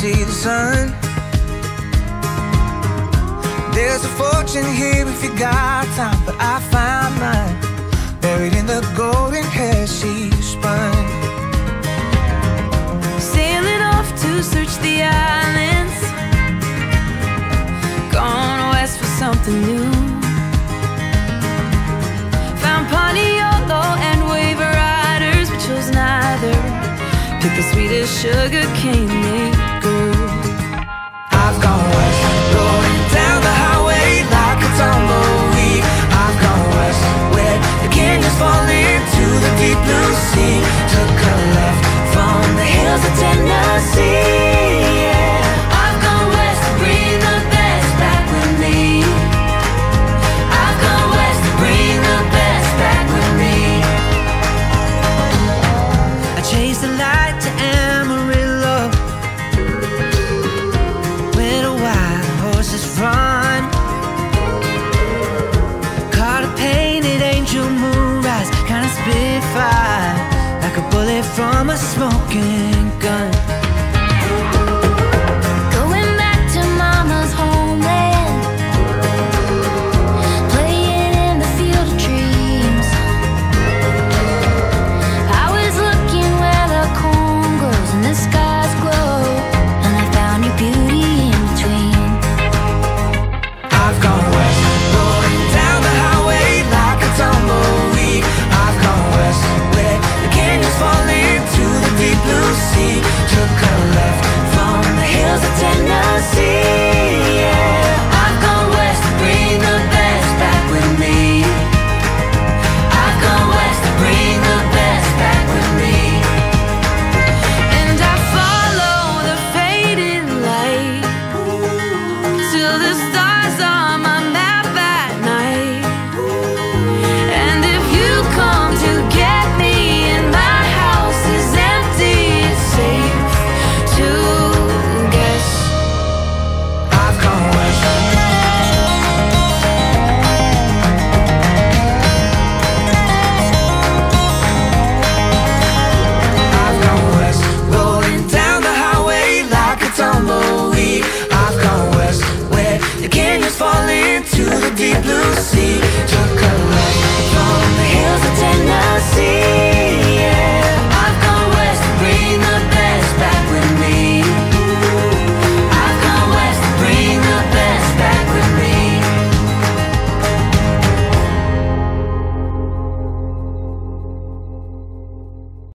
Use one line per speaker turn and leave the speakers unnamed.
see the sun. There's a fortune here if you got time, but I found mine buried in the golden hair she spun.
Sailing off to search the islands, gone west for something new. Found Pontiolo and wave riders, but chose neither. Picked the sweetest sugar cane they grew.
I've gone west, going down the highway like a tumbleweed. I've gone west, where the canyons fall into the deep blue sea. Took a left from the hills of Tennessee, yeah.
I've gone west to bring the best back with me. I've gone west to bring the best back with me.
I chased the light to Amarillo, where the wild horses run. Caught a painted angel moonrise, kind of spitfire, like a bullet from a smoking gun.